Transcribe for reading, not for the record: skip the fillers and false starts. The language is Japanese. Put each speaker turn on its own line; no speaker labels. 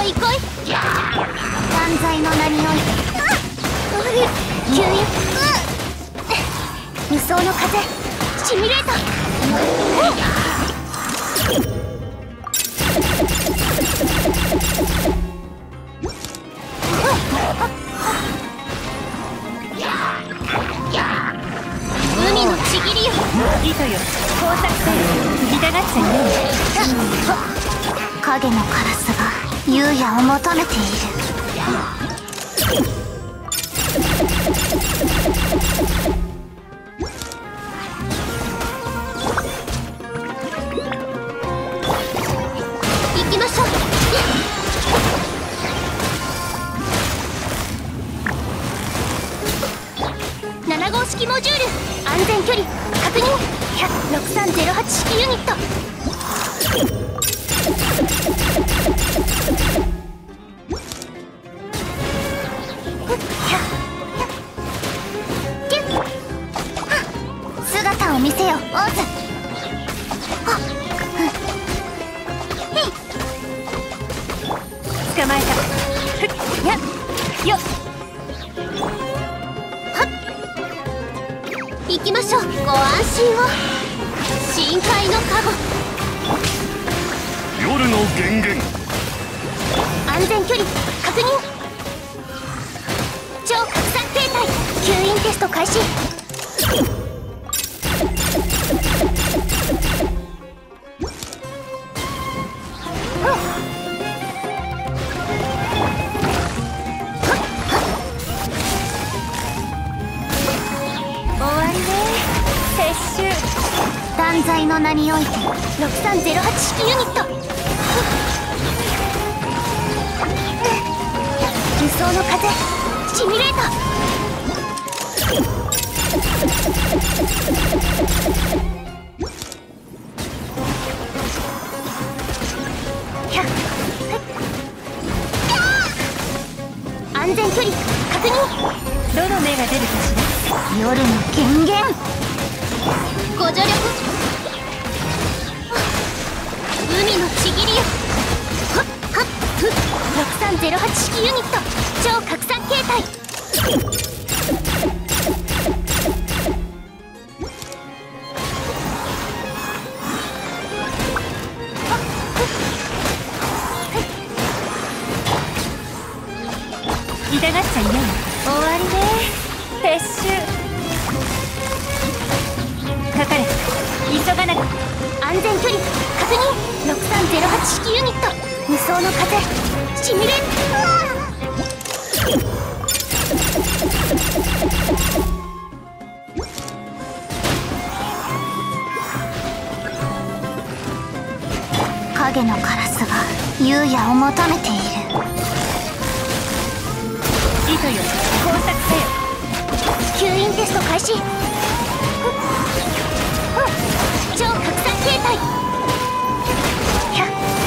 いこい。断罪の名において吸引無双の風シミュレート。海のちぎりよ。
糸よ工作せよ。痛がっちゃいない。
影のカラスが優也を求めている。行きましょう。7号式モジュール安全距離確認。6308式ユニット。姿を見せよオーズ。
捕まえた。ふっやっよっ。
行きましょう。ご安心を。深海のカゴ。
夜の源源。
安全距離確認。超拡散形態吸引テスト開始。
終わりね撤収。
断罪の名において6308式ユニット。無双の風シミュレート。安全距離確認。
どの目が出るかしら。
夜の権限ご助力。海のちぎりよ。6308式ユニット超拡散形態。
痛がっちゃいない。終わりね撤収。かかれ急がなく。
安全距離確認。6308式ユニット無双の風シミュレート。影のカラスが優也を求めている。
糸よ工作せよ。
吸引テスト開始。超拡散形態